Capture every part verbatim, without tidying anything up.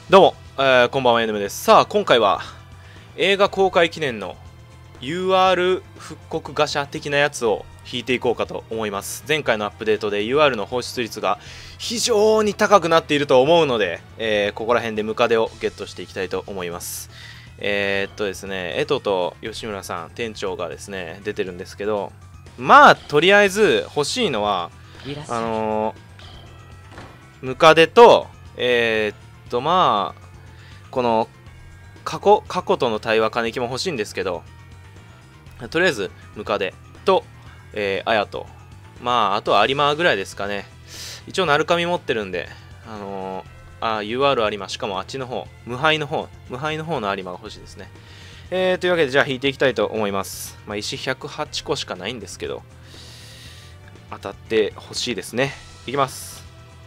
どうも、えー、こんばんは、エヌエムです。さあ、今回は映画公開記念の ユーアール 復刻ガシャ的なやつを引いていこうかと思います。前回のアップデートで ユーアール の放出率が非常に高くなっていると思うので、えー、ここら辺でムカデをゲットしていきたいと思います。えー、っとですね、エトと吉村さん、店長がですね、出てるんですけど、まあ、とりあえず欲しいのは、あのー、ムカデと、えー、っと、まあ、この過去、過去との対話金木も欲しいんですけど、とりあえずムカデと、えー、アヤと、まあ、あとは有馬ぐらいですかね。一応、鳴神持ってるんで、あのー、あ、ユーアール 有馬、しかもあっちの方、無敗の方、無敗の方の有馬が欲しいですね。えー、というわけで、じゃあ引いていきたいと思います。まあ、石ひゃくはちこしかないんですけど、当たってほしいですね。いきます。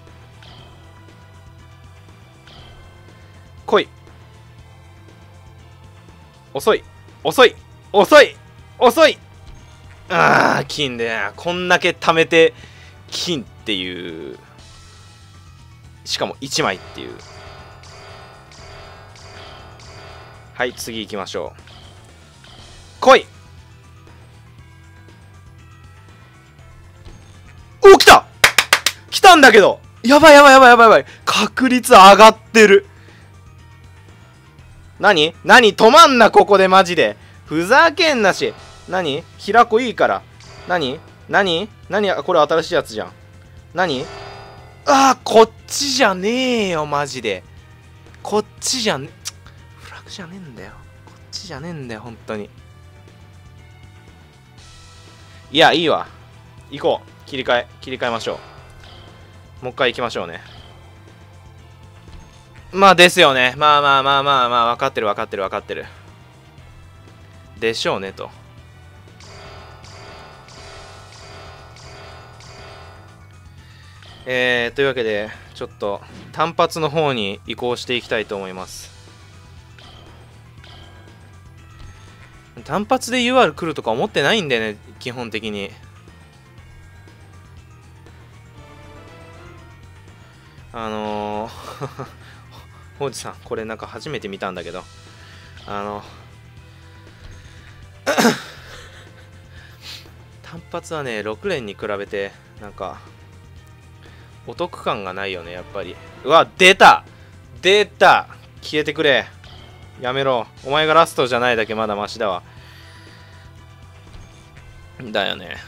来い。遅い遅い遅い遅い。ああ、金で、こんだけ貯めて金っていう、しかもいちまいっていう。はい、次行きましょう。来い。お、来た来たんだけど、やばいやばいやばいやばいやばい、確率上がってる。何何止まんな、ここでマジで。ふざけんなし。何平子いいから。何何何これ新しいやつじゃん。何ああ、こっちじゃねえよ、マジで。こっちじゃね、フラグじゃねえんだよ。こっちじゃねえんだよ、本当に。いや、いいわ。行こう。切り替え、切り替えましょう。もう一回行きましょうね。まあですよね。まあまあまあまあまあ、分かってる分かってる分かってる。でしょうねと。えー、というわけで、ちょっと単発の方に移行していきたいと思います。単発で ユーアール 来るとか思ってないんだよね、基本的に。あのー、ほうじさん、これなんか初めて見たんだけど、あの、単発はね、ろく連に比べて、なんか、お得感がないよね、やっぱり。うわ、出た出た消えてくれ。やめろ。お前がラストじゃないだけまだマシだわ。だよね。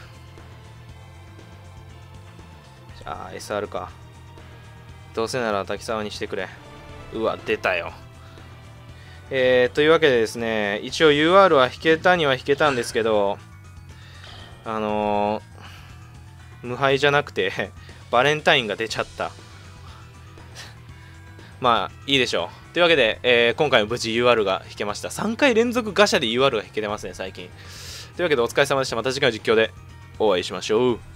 じゃあ、エスアール か。どうせなら滝沢にしてくれ。うわ、出たよ。えー、というわけでですね、一応 ユーアール は引けたには引けたんですけど、あのー、無敗じゃなくて、バレンタインが出ちゃった。まあ、いいでしょう。というわけで、えー、今回も無事 ユーアール が引けました。さんかい連続ガシャで ユーアール が引けてますね、最近。というわけで、お疲れ様でした。また次回の実況でお会いしましょう。